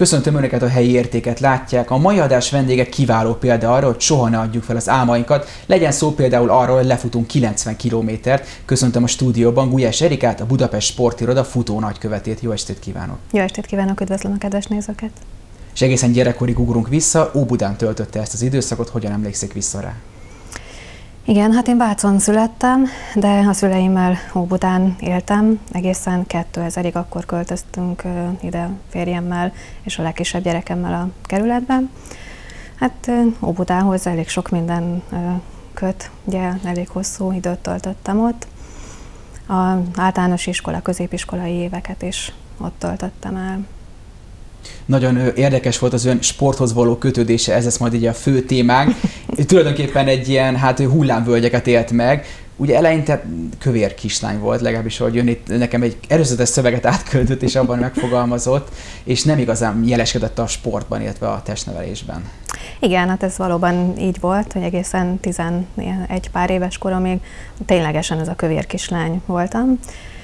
Köszöntöm Önöket, a helyi értéket látják. A mai adás vendége kiváló példa arra, hogy soha ne adjuk fel az álmainkat. Legyen szó például arról, hogy lefutunk 90 kilométert. Köszöntöm a stúdióban Gulyás Erikát, a Budapest Sportiroda futó nagykövetét. Jó estét kívánok! Jó estét kívánok, üdvözlöm a kedves nézőket! És egészen gyerekkorig ugrunk vissza, Óbudán töltötte ezt az időszakot, hogyan emlékszik vissza rá? Igen, hát én Vácon születtem, de a szüleimmel Óbudán éltem. Egészen 2000-ig akkor költöztünk ide férjemmel és a legkisebb gyerekemmel a kerületben. Hát Óbudához elég sok minden köt, ugye elég hosszú időt töltöttem ott. Az általános iskola, középiskolai éveket is ott töltöttem el. Nagyon érdekes volt az ön sporthoz való kötődése, ez lesz majd így a fő témánk. Tulajdonképpen egy ilyen hullámvölgyeket élt meg. Ugye eleinte kövér kislány volt, legalábbis ahogy ön itt nekem egy erőzetes szöveget átköltött és abban megfogalmazott, és nem igazán jeleskedett a sportban, illetve a testnevelésben. Igen, hát ez valóban így volt, hogy egészen 11 pár éves koromig ténylegesen ez a kövér kislány voltam.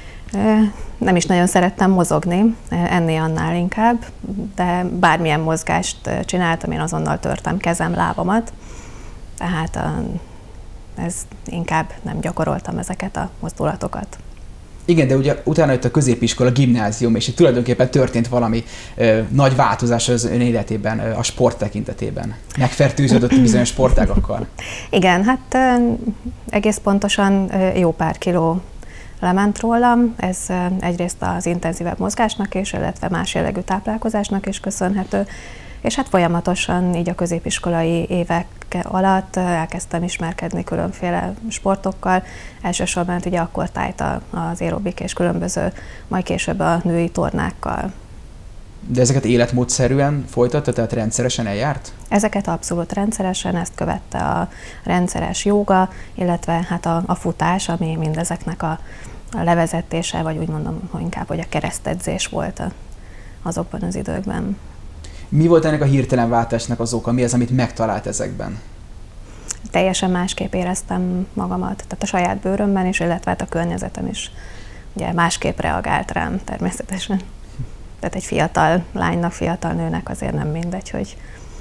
Nem is nagyon szerettem mozogni, ennél annál inkább, de bármilyen mozgást csináltam, én azonnal törtem kezem, lábamat, tehát ez inkább nem gyakoroltam ezeket a mozdulatokat. Igen, de ugye utána jött a középiskola, gimnázium, és itt tulajdonképpen történt valami nagy változás az ön életében, a sport tekintetében. Megfertőződött bizonyos sportágakkal. Igen, hát egész pontosan jó pár kiló lement rólam, ez egyrészt az intenzívebb mozgásnak is, illetve más jellegű táplálkozásnak is köszönhető, és hát folyamatosan így a középiskolai évek alatt elkezdtem ismerkedni különféle sportokkal, elsősorban ugye akkor tájt az aerobik és különböző, majd később a női tornákkal. De ezeket életmódszerűen folytatta, tehát rendszeresen eljárt? Ezeket abszolút rendszeresen, ezt követte a rendszeres jóga, illetve hát a futás, ami mindezeknek a levezetése, vagy úgy mondom, hogy inkább, hogy a keresztedzés volt azokban az időkben. Mi volt ennek a hirtelen váltásnak az oka? Mi az, amit megtalált ezekben? Teljesen másképp éreztem magamat, tehát a saját bőrömben is, illetve a környezetem is ugye másképp reagált rám természetesen. Tehát egy fiatal lánynak, fiatal nőnek azért nem mindegy, hogy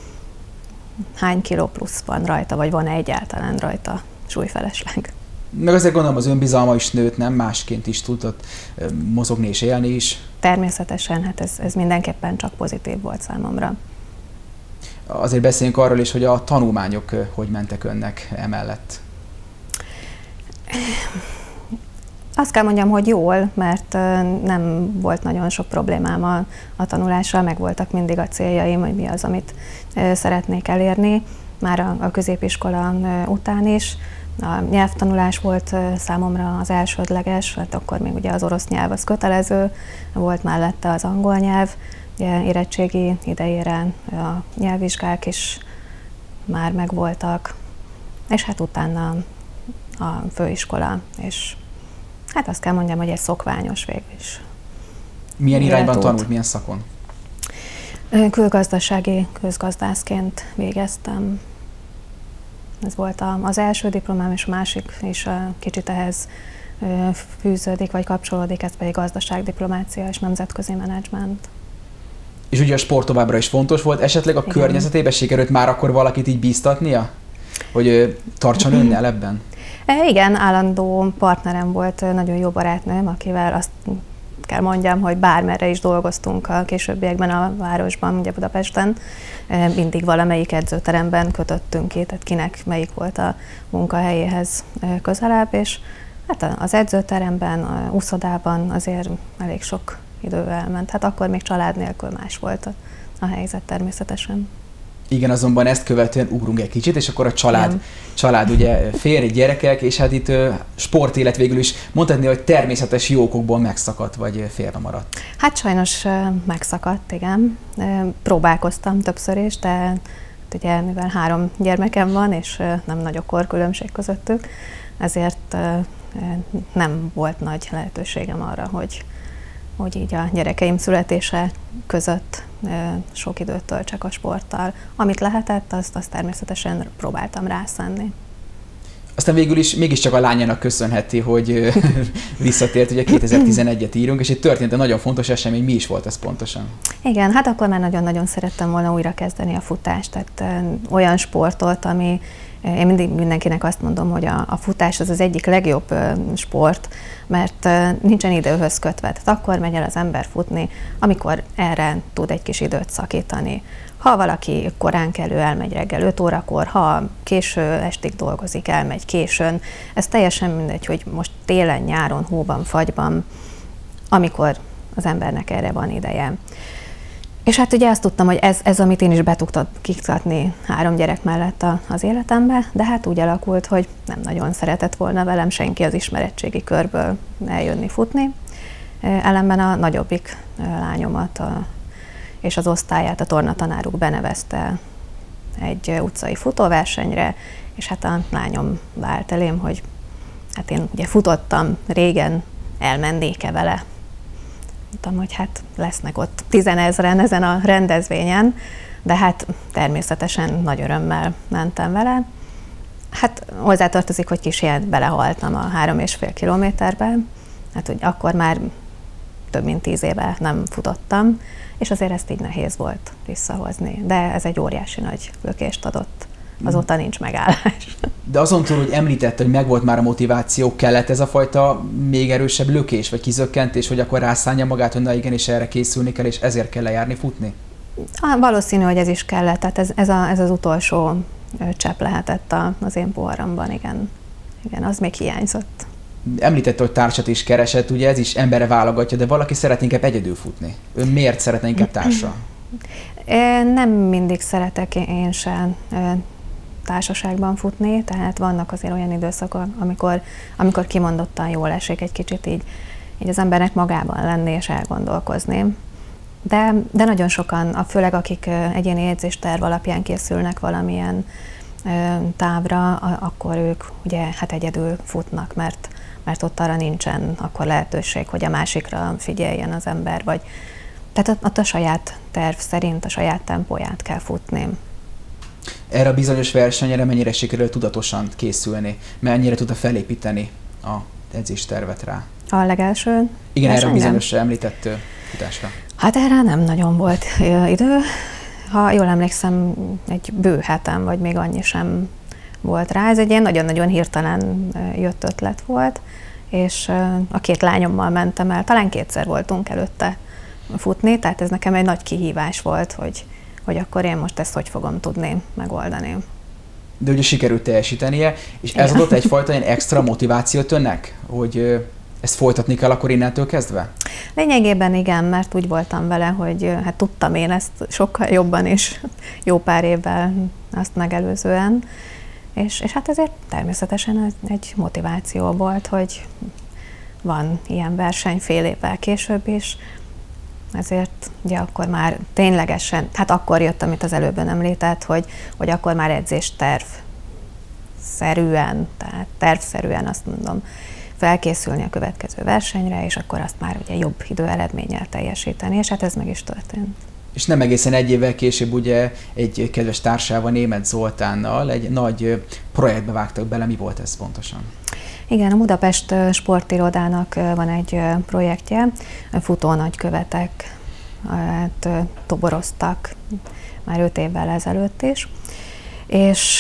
hány kiló plusz van rajta, vagy van-e egyáltalán rajta súlyfelesleg. Meg azért gondolom az önbizalma is nőtt, nem? Másként is tudott mozogni és élni is. Természetesen, hát ez mindenképpen csak pozitív volt számomra. Azért beszéljünk arról is, hogy a tanulmányok hogy mentek önnek emellett. Azt kell mondjam, hogy jól, mert nem volt nagyon sok problémám a tanulással, meg voltak mindig a céljaim, hogy mi az, amit szeretnék elérni, már a középiskola után is. A nyelvtanulás volt számomra az elsődleges, hát akkor még ugye az orosz nyelv az kötelező, volt mellette az angol nyelv, érettségi idejére a nyelvvizsgák is már megvoltak, és hát utána a főiskola, és hát azt kell mondjam, hogy ez szokványos végül is. Milyen irányban tanult, milyen szakon? Külgazdasági közgazdászként végeztem. Ez volt az első diplomám, és a másik is kicsit ehhez fűződik, vagy kapcsolódik, ez pedig gazdaságdiplomácia és nemzetközi menedzsment. És ugye a sport továbbra is fontos volt, esetleg a környezetében sikerült már akkor valakit így bíztatnia, hogy tartson önnel ebben? Igen, állandó partnerem volt, nagyon jó barátnőm, akivel azt kell mondjam, hogy bármerre is dolgoztunk a későbbiekben a városban, ugye Budapesten, mindig valamelyik edzőteremben kötöttünk ki, tehát kinek melyik volt a munkahelyéhez közelebb, és hát az edzőteremben, úszodában azért elég sok idő elment. Hát akkor még család nélkül más volt a helyzet természetesen. Igen, azonban ezt követően ugrunk egy kicsit, és akkor a család ugye férj, gyerekek, és hát itt sportélet végül is mondhatni, hogy természetes jó okokból megszakadt, vagy félbe maradt. Hát sajnos megszakadt, igen. Próbálkoztam többször is, de ugye mivel 3 gyermekem van, és nem nagy a korkülönbség közöttük, ezért nem volt nagy lehetőségem arra, hogy így a gyerekeim születése között sok időt töltsek a sporttal. Amit lehetett, azt természetesen próbáltam rászánni. Aztán végül is mégiscsak a lányának köszönheti, hogy visszatért, ugye 2011-et írunk, és itt történt egy nagyon fontos esemény, mi is volt ez pontosan? Igen, hát akkor már nagyon-nagyon szerettem volna újra kezdeni a futást, tehát olyan sportot, ami, én mindig mindenkinek azt mondom, hogy a futás az egyik legjobb sport, mert nincsen időhöz kötve, tehát akkor megy el az ember futni, amikor erre tud egy kis időt szakítani. Ha valaki korán kelő, elmegy reggel 5 órakor, ha késő estig dolgozik, elmegy későn, ez teljesen mindegy, hogy most télen, nyáron, hóban, fagyban, amikor az embernek erre van ideje. És hát ugye azt tudtam, hogy ez amit én is be tudtam kiktatni 3 gyerek mellett az életembe, de hát úgy alakult, hogy nem nagyon szeretett volna velem senki az ismeretségi körből eljönni futni. Ellenben a nagyobbik lányomat és az osztályát a tornatanáruk benevezte egy utcai futóversenyre, és hát a lányom vált elém, hogy hát én ugye futottam régen, elmennék-e vele. Mondtam, hogy hát lesznek ott 10 000-en ezen a rendezvényen, de hát természetesen nagy örömmel mentem vele. Hát hozzátartozik, hogy kis ilyet belehaltam a 3,5 kilométerben, hát hogy akkor már több mint 10 éve nem futottam, és azért ezt így nehéz volt visszahozni. De ez egy óriási nagy lökést adott. Azóta nincs megállás. De azon túl, hogy említette, hogy megvolt már a motiváció, kellett ez a fajta még erősebb lökés, vagy kizökkentés, hogy akkor rászánja magát, hogy na igen, és erre készülni kell, és ezért kell lejárni futni? Valószínű, hogy ez is kellett. Tehát ez az utolsó csepp lehetett az én poharamban, igen. Igen, az még hiányzott. Említette, hogy társat is keresett, ugye ez is emberre válogatja, de valaki szeretne inkább egyedül futni. Ön miért szeretne inkább társal? Nem mindig szeretek én sem társaságban futni, tehát vannak azért olyan időszakok, amikor kimondottan jól esik egy kicsit így az embernek magában lenni és elgondolkozni. De nagyon sokan, főleg akik egyéni edzésterv alapján készülnek valamilyen távra, akkor ők ugye hát egyedül futnak, mert ott arra nincsen akkor lehetőség, hogy a másikra figyeljen az ember, vagy tehát ott a saját terv szerint, a saját tempóját kell futni. Erre a bizonyos versenyre mennyire sikerül tudatosan készülni? Mennyire tudta felépíteni a edzéstervet rá? A legelső? Igen, erre a bizonyos említett futásra. Hát erre nem nagyon volt idő. Ha jól emlékszem, egy bő hetem, vagy még annyi sem volt rá. Ez egy ilyen nagyon-nagyon hirtelen jött ötlet volt, és a 2 lányommal mentem el. Talán 2-szer voltunk előtte futni, tehát ez nekem egy nagy kihívás volt, hogy akkor én most ezt hogy fogom tudni megoldani. De ugye sikerült teljesítenie, és ez adott egyfajta ilyen extra motivációt önnek, hogy ezt folytatni kell akkor innentől kezdve? Lényegében igen, mert úgy voltam vele, hogy hát tudtam én ezt sokkal jobban is, jó pár évvel azt megelőzően, és hát ezért természetesen egy motiváció volt, hogy van ilyen verseny fél évvel később is, ezért ugye akkor már ténylegesen, hát akkor jött, amit az előbben említett, hogy akkor már edzésterv szerűen, tehát tervszerűen azt mondom, felkészülni a következő versenyre, és akkor azt már ugye jobb időeredménnyel teljesíteni, és hát ez meg is történt. És nem egészen egy évvel később ugye egy kedves társával, Németh Zoltánnal egy nagy projektbe vágtak bele. Mi volt ez pontosan? Igen, a Budapest Sportirodának van egy projektje, futónagykövetek toboroztak már 5 évvel ezelőtt is, és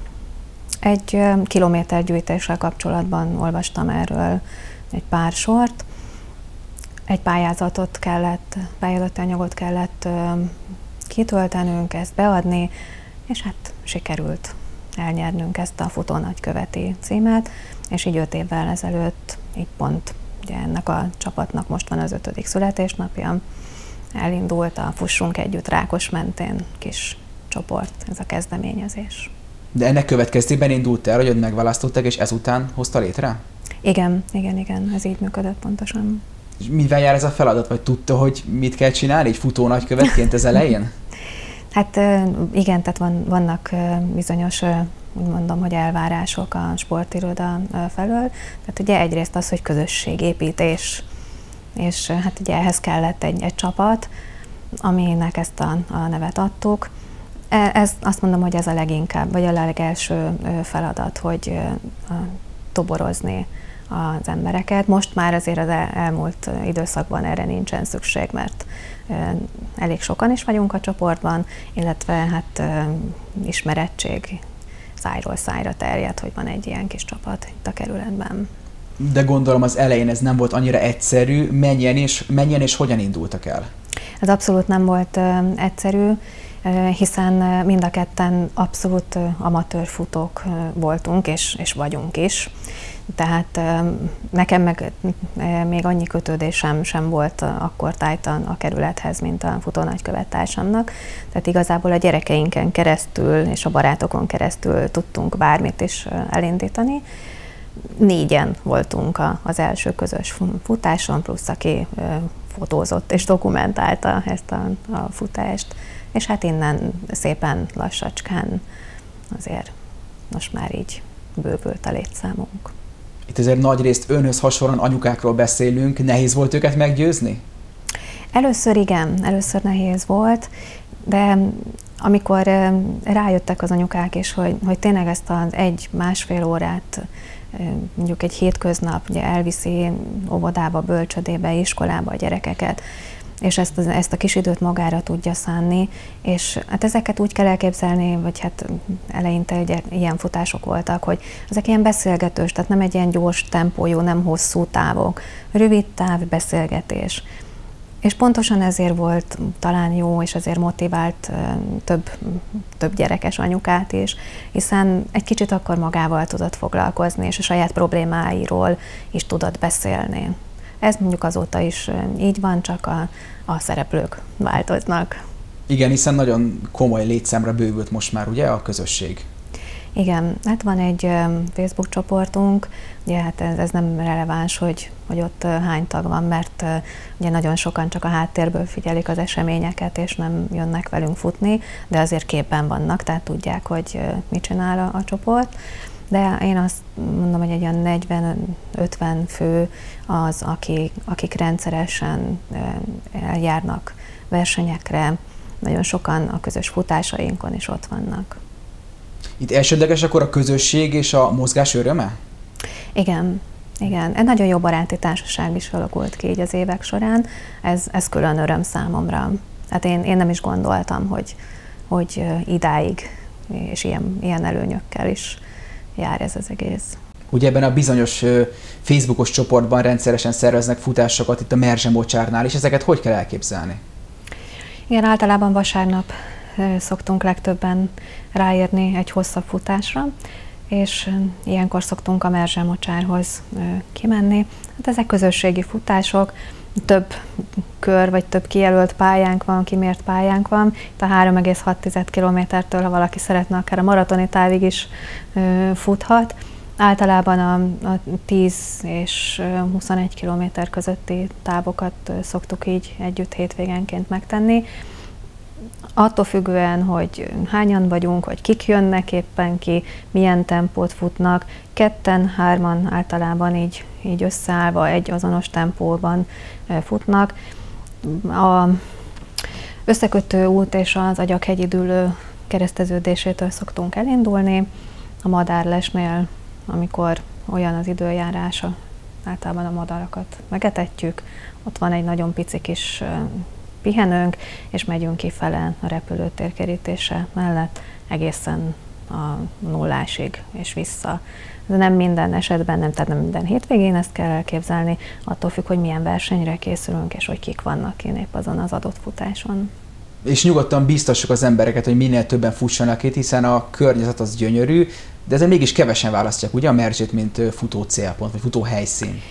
egy kilométergyűjtéssel kapcsolatban olvastam erről egy pár sort. Egy pályázati anyagot kellett kitöltenünk, ezt beadni, és hát sikerült elnyernünk ezt a futónagyköveti címet, és így 5 évvel ezelőtt, így pont ugye ennek a csapatnak most van az 5. születésnapja, elindult a Fussunk Együtt Rákos mentén kis csoport, ez a kezdeményezés. De ennek következtében indult el, hogy önt megválasztották, és ezután hozta létre? Igen, ez így működött pontosan. És mivel jár ez a feladat, vagy tudta, hogy mit kell csinálni, így futónagykövetként az elején? Hát igen, tehát vannak bizonyos, úgy mondom, hogy elvárások a sportiroda felől. Tehát ugye egyrészt az, hogy közösségépítés, és hát ugye ehhez kellett egy csapat, aminek ezt a nevet adtuk. Azt mondom, hogy ez a leginkább, vagy a legelső feladat, hogy toborozni az embereket. Most már azért az elmúlt időszakban erre nincsen szükség, mert elég sokan is vagyunk a csoportban, illetve hát ismerettség szájról szájra terjed, hogy van egy ilyen kis csapat itt a kerületben. De gondolom az elején ez nem volt annyira egyszerű, mennyien és hogyan indultak el? Ez abszolút nem volt egyszerű, hiszen mind a ketten abszolút amatőr futók voltunk, és vagyunk is. Tehát nekem meg még annyi kötődésem sem volt akkor tájtan a kerülethez, mint a futónagykövet társamnak. Tehát igazából a gyerekeinken keresztül és a barátokon keresztül tudtunk bármit is elindítani. 4-en voltunk az első közös futáson, plusz aki fotózott és dokumentálta ezt a futást. És hát innen szépen lassacskán azért most már így bővült a létszámunk. Itt azért nagyrészt önhöz hasonlóan anyukákról beszélünk, nehéz volt őket meggyőzni? Először igen, először nehéz volt, de amikor rájöttek az anyukák is, hogy tényleg ezt az 1-1,5 órát mondjuk egy hétköznap ugye elviszi óvodába, bölcsödébe, iskolába a gyerekeket, és ezt a kis időt magára tudja szánni, és hát ezeket úgy kell elképzelni, vagy hát eleinte ugye ilyen futások voltak, hogy ezek ilyen beszélgetős, tehát nem egy ilyen gyors tempójú, nem hosszú távok, rövid táv beszélgetés. És pontosan ezért volt talán jó, és ezért motivált több gyerekes anyukát is, hiszen egy kicsit akkor magával tudott foglalkozni, és a saját problémáiról is tudott beszélni. Ez mondjuk azóta is így van, csak a szereplők változnak. Igen, hiszen nagyon komoly létszámra bővült most már ugye a közösség. Igen, hát van egy Facebook csoportunk, ugye hát ez nem releváns, hogy ott hány tag van, mert ugye nagyon sokan csak a háttérből figyelik az eseményeket, és nem jönnek velünk futni, de azért képben vannak, tehát tudják, hogy mit csinál a csoport. De én azt mondom, hogy egy olyan 40-50 fő az, akik rendszeresen eljárnak versenyekre, nagyon sokan a közös futásainkon is ott vannak. Itt elsődleges akkor a közösség és a mozgás öröme? Igen. Egy nagyon jó baráti társaság is alakult ki így az évek során. Ez külön öröm számomra. Hát én nem is gondoltam, hogy idáig és ilyen előnyökkel is jár ez az egész. Ugye ebben a bizonyos Facebookos csoportban rendszeresen szerveznek futásokat itt a Merzse mocsárnál, és ezeket hogy kell elképzelni? Igen, általában vasárnap szoktunk legtöbben ráérni egy hosszabb futásra, és ilyenkor szoktunk a Merzse mocsárhoz kimenni. Hát ezek közösségi futások, több kör vagy több kijelölt pályánk van, kimért pályánk van. Itt a 3,6 kilométertől, ha valaki szeretne, akár a maratoni távig is futhat. Általában a 10 és 21 kilométer közötti távokat szoktuk így együtt hétvégenként megtenni. Attól függően, hogy hányan vagyunk, hogy kik jönnek éppen ki, milyen tempót futnak, 2-3 általában így összeállva egy azonos tempóban futnak. A összekötő út és az Agyaghegyi dűlő kereszteződésétől szoktunk elindulni. A madárlesnél, amikor olyan az időjárása, általában a madarakat megetetjük, ott van egy nagyon pici kis pihenőnk, és megyünk kifele a repülőtér kerítése mellett egészen a nullásig és vissza. De nem minden esetben, tehát nem minden hétvégén ezt kell elképzelni, attól függ, hogy milyen versenyre készülünk, és hogy kik vannak épp azon az adott futáson. És nyugodtan biztassuk az embereket, hogy minél többen fussanak itt, hiszen a környezet az gyönyörű, de ezzel mégis kevesen választják ugye a Merzsét, mint futó célpont, vagy futó helyszín.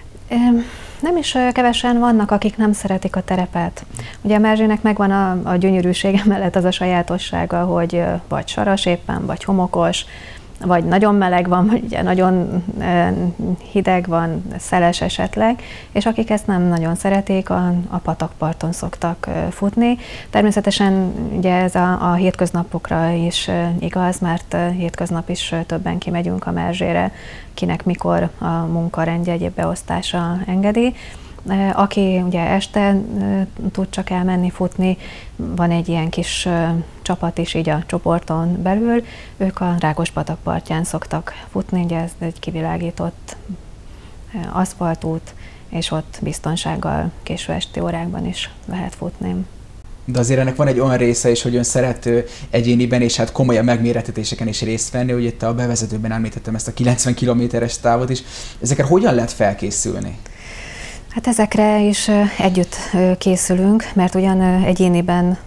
Nem is kevesen vannak, akik nem szeretik a terepet. Ugye a Merzsének megvan a gyönyörűsége mellett az a sajátossága, hogy vagy saras éppen, vagy homokos, vagy nagyon meleg van, vagy ugye nagyon hideg van, szeles esetleg, és akik ezt nem nagyon szeretik, a patakparton szoktak futni. Természetesen ugye ez a hétköznapokra is igaz, mert hétköznap is többen kimegyünk a Merzsére, kinek mikor a munkarendje, egyéb beosztása engedi. Aki ugye este tud csak elmenni futni, van egy ilyen kis csapat is így a csoporton belül, ők a Rákospatak partján szoktak futni, ugye ez egy kivilágított aszfaltút, és ott biztonsággal késő esti órákban is lehet futni. De azért ennek van egy olyan része is, hogy ön szeret egyéniben és hát komolyabb megmérettetéseken is részt venni, hogy itt a bevezetőben említettem ezt a 90 kilométeres távot is. Ezekre hogyan lehet felkészülni? Hát ezekre is együtt készülünk, mert ugyan egyéniben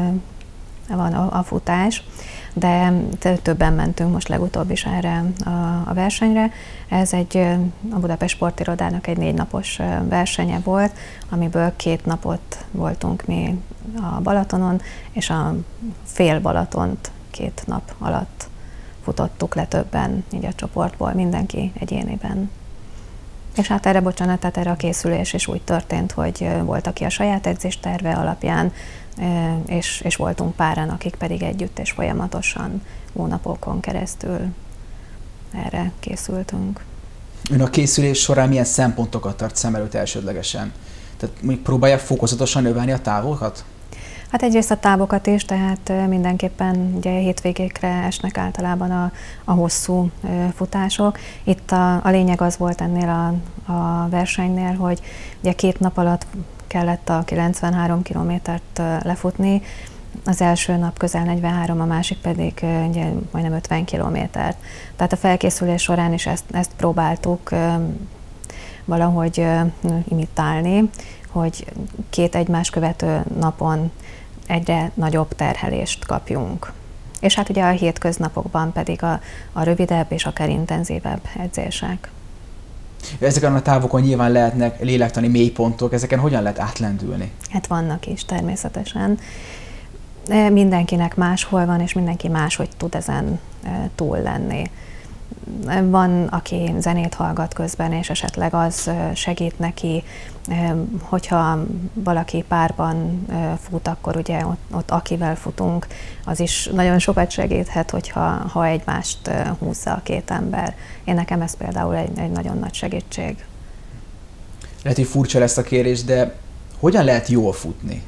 van a futás, de többen mentünk most legutóbb is erre a versenyre. Ez a Budapest Sportirodának egy 4 napos versenye volt, amiből 2 napot voltunk mi a Balatonon, és a fél Balatont 2 nap alatt futottuk le többen így a csoportból, mindenki egyéniben. És hát erre a készülés is úgy történt, hogy volt, aki a saját edzésterve alapján, és voltunk páran, akik pedig együtt és folyamatosan hónapokon keresztül erre készültünk. Ön a készülés során milyen szempontokat tart szem előtt elsődlegesen? Tehát mondjuk próbálja fokozatosan növelni a távokat? Hát egyrészt a távokat is, tehát mindenképpen ugye hétvégékre esnek általában a hosszú futások. Itt a lényeg az volt ennél a versenynél, hogy ugye 2 nap alatt kellett a 93 kilométert lefutni, az első nap közel 43, a másik pedig ugye majdnem 50 kilométert. Tehát a felkészülés során is ezt próbáltuk valahogy imitálni, hogy 2 egymást követő napon egyre nagyobb terhelést kapjunk. És hát ugye a hétköznapokban pedig a rövidebb és akár intenzívebb edzések. Ezeken a távokon nyilván lehetnek lélektani mélypontok, ezeken hogyan lehet átlendülni? Hát vannak is természetesen. Mindenkinek máshol van, és mindenki máshogy tud ezen túl lenni. Van, aki zenét hallgat közben, és esetleg az segít neki, hogyha valaki párban fut, akkor ugye ott akivel futunk, az is nagyon sokat segíthet, hogyha egymást húzza a 2 ember. Nekem ez például egy nagyon nagy segítség. Lehet, hogy furcsa lesz a kérés, de hogyan lehet jól futni?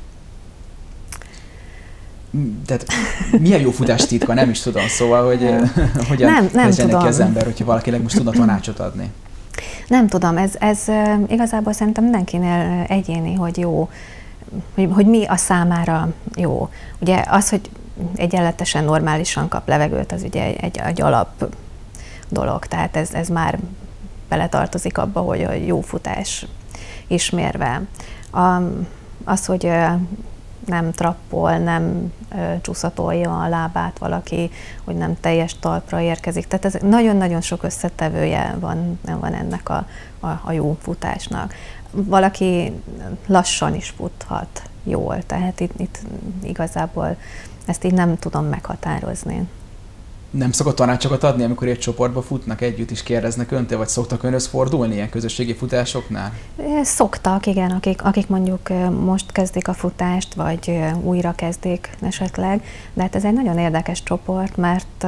Tehát milyen jó futás titka? Nem is tudom, szóval, hogy hogyan kezdjen neki az ember, hogyha valakinek most tudna tanácsot adni? Nem tudom, ez igazából szerintem mindenkinél egyéni, hogy jó, hogy mi a számára jó. Ugye az, hogy egyenletesen normálisan kap levegőt, az ugye egy alap dolog, tehát ez már beletartozik abba, hogy a jó futás ismérve. Az, hogy nem trappol, nem csúszatolja a lábát valaki, hogy nem teljes talpra érkezik. Tehát ez nagyon-nagyon sok összetevője van ennek a jó futásnak. Valaki lassan is futhat jól, tehát itt igazából ezt így nem tudom meghatározni. Nem szokott tanácsokat adni, amikor egy csoportba futnak együtt, is kérdeznek öntől, vagy szoktak önhöz fordulni ilyen közösségi futásoknál? Szoktak, igen, akik mondjuk most kezdik a futást, vagy újra kezdik esetleg, de hát ez egy nagyon érdekes csoport, mert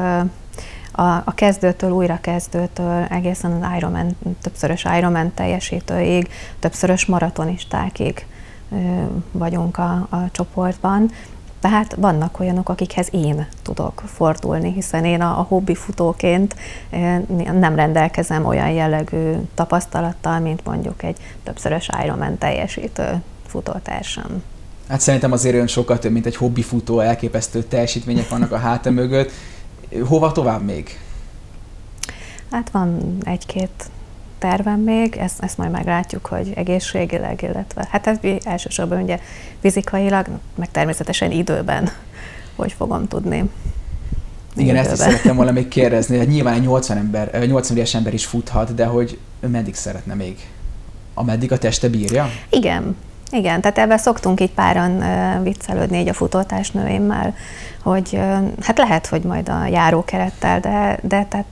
a kezdőtől, újrakezdőtől egészen az Ironman, többszörös Ironman teljesítőig, többszörös maratonistákig vagyunk a csoportban. Tehát vannak olyanok, akikhez én tudok fordulni, hiszen én a hobbi futóként nem rendelkezem olyan jellegű tapasztalattal, mint mondjuk egy többszörös Ironman teljesítő futótársam. Hát szerintem azért ön sokkal több, mint egy hobbi futó, elképesztő teljesítmények vannak a háta mögött. Hova tovább még? Hát van 1-2 tervem még, ezt majd meglátjuk, hogy egészségileg, illetve hát ez elsősorban ugye fizikailag, meg természetesen időben, hogy fogom tudni. Igen, ezt is szerettem volna még kérdezni, hogy nyilván egy 80 éves ember is futhat, de hogy meddig szeretne még? Ameddig a teste bírja? Igen, tehát ebben szoktunk így páran viccelődni így a futótársnőimmel, hogy hát lehet, hogy majd a járókerettel, de tehát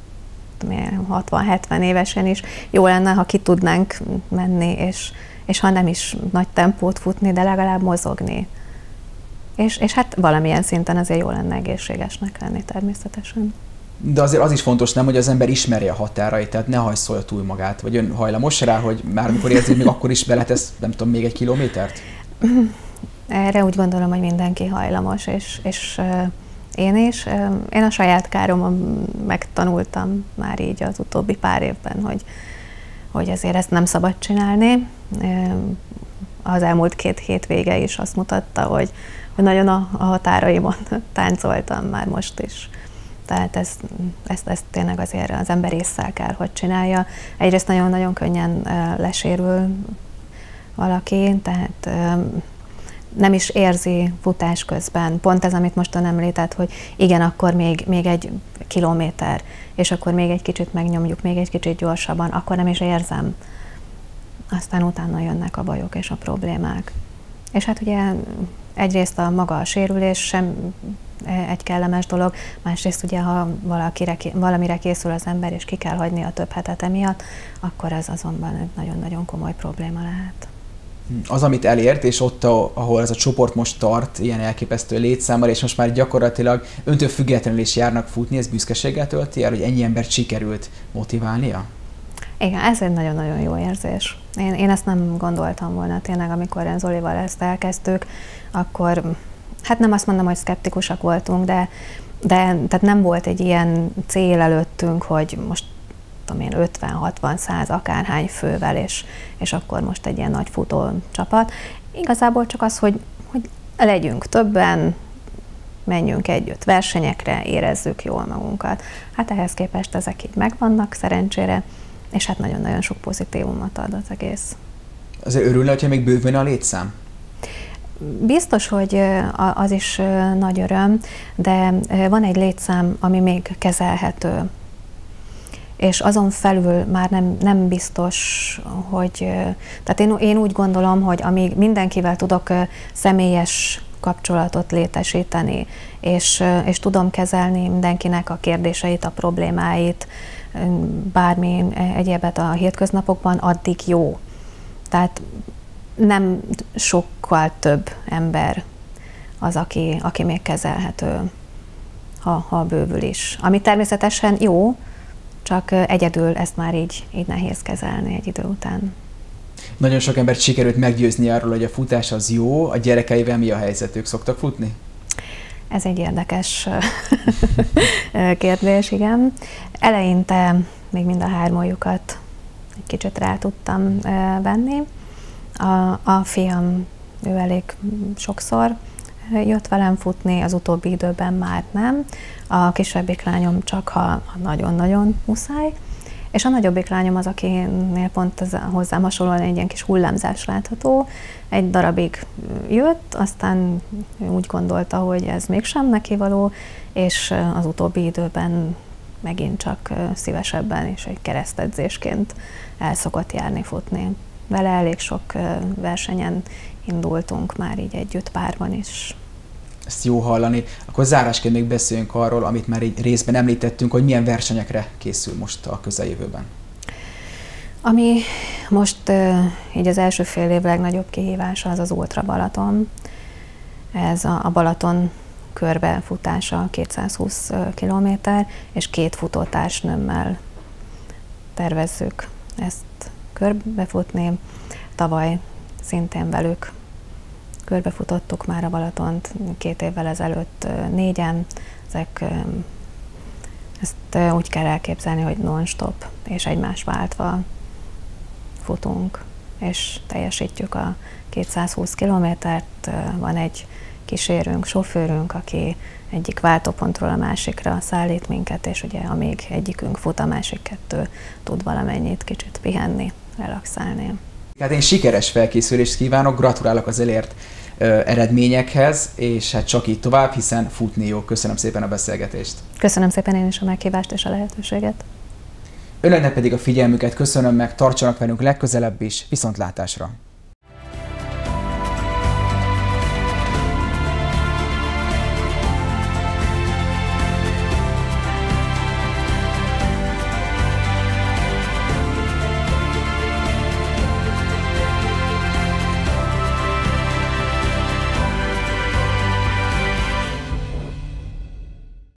60-70 évesen is jó lenne, ha ki tudnánk menni, és ha nem is nagy tempót futni, de legalább mozogni. És hát valamilyen szinten azért jó lenne egészségesnek lenni természetesen. De azért az is fontos, nem, hogy az ember ismerje a határait, tehát ne hajszolja túl magát. Vagy ön hajlamos rá, hogy már amikor érzi, hogy még akkor is beletesz, nem tudom, még 1 kilométert? Erre úgy gondolom, hogy mindenki hajlamos, és én is. Én a saját káromon megtanultam már így az utóbbi pár évben, hogy azért ezt nem szabad csinálni. Az elmúlt 2 hétvége is azt mutatta, hogy nagyon a határaimon táncoltam már most is. Tehát ezt tényleg azért az ember ésszel kell, hogy csinálja. Egyrészt nagyon-nagyon könnyen lesérül valaki, tehát nem is érzi futás közben. Pont ez, amit most ön említett, hogy igen, akkor még 1 kilométer, és akkor még egy kicsit megnyomjuk, még egy kicsit gyorsabban, akkor nem is érzem. Aztán utána jönnek a bajok és a problémák. És hát ugye egyrészt maga a sérülés sem egy kellemes dolog, másrészt ugye, ha valamire készül az ember, és ki kell hagyni a több hetet emiatt, akkor ez azonban egy nagyon-nagyon komoly probléma lehet. Az, amit elért, és ott, ahol ez a csoport most tart, ilyen elképesztő létszámmal, és most már gyakorlatilag öntől függetlenül is járnak futni, ez büszkeséggel tölti el, hogy ennyi embert sikerült motiválnia? Igen, ez egy nagyon-nagyon jó érzés. Én ezt nem gondoltam volna tényleg, amikor én Zolival ezt elkezdtük, akkor hát nem azt mondom, hogy szkeptikusak voltunk, de tehát nem volt egy ilyen cél előttünk, hogy most tudom én 50-60-100 akárhány fővel, és akkor most egy ilyen nagy futó csapat. Igazából csak az, hogy legyünk többen, menjünk együtt versenyekre, érezzük jól magunkat. Hát ehhez képest ezek így megvannak szerencsére, és hát nagyon-nagyon sok pozitívumot ad az egész. Azért örülne, hogyha még bővülne a létszám? Biztos, hogy az is nagy öröm, de van egy létszám, ami még kezelhető. És azon felül már nem biztos, hogy... Tehát én úgy gondolom, hogy amíg mindenkivel tudok személyes kapcsolatot létesíteni, és tudom kezelni mindenkinek a kérdéseit, a problémáit, bármi egyébet a hétköznapokban, addig jó. Tehát nem sokkal több ember az, aki még kezelhető, ha bővül is. Ami természetesen jó, csak egyedül ezt már így nehéz kezelni egy idő után. Nagyon sok embert sikerült meggyőzni arról, hogy a futás az jó, a gyerekeivel mi a helyzet? Ők szoktak futni? Ez egy érdekes kérdés, igen. Eleinte még mind a 3-jukat egy kicsit rá tudtam venni. A fiam, ő elég sokszor jött velem futni, az utóbbi időben már nem. A kisebbik lányom csak, ha nagyon-nagyon muszáj. És a nagyobbik lányom az, akinél pont hozzám hasonlóan egy ilyen kis hullámzás látható. Egy darabig jött, aztán úgy gondolta, hogy ez mégsem neki való, és az utóbbi időben megint csak szívesebben és egy keresztedzésként el szokott járni futni. Vele elég sok versenyen indultunk már így együtt párban is. Ezt jó hallani. Akkor zárásként még beszéljünk arról, amit már egy részben említettünk, hogy milyen versenyekre készül most a közeljövőben. Ami most így az első fél év legnagyobb kihívása az Ultra Balaton. Ez a Balaton körbefutása 220 km, és 2 futótársnőmmel tervezzük ezt körbefutni. Tavaly szintén velük körbefutottuk már a Balatont 2 évvel ezelőtt 4-en. Ezt úgy kell elképzelni, hogy non-stop és egymás váltva futunk, és teljesítjük a 220 kilométert. Van egy kísérőnk, sofőrünk, aki egyik váltópontról a másikra szállít minket, és ugye amíg egyikünk fut, a másik 2 tud valamennyit kicsit pihenni, relaxálni. Hát én sikeres felkészülést kívánok, gratulálok az elért eredményekhez, és hát csak így tovább, hiszen futni jó. Köszönöm szépen a beszélgetést. Köszönöm szépen én is a meghívást és a lehetőséget. Önöknek pedig a figyelmüket köszönöm meg, tartsanak velünk legközelebb is, viszontlátásra!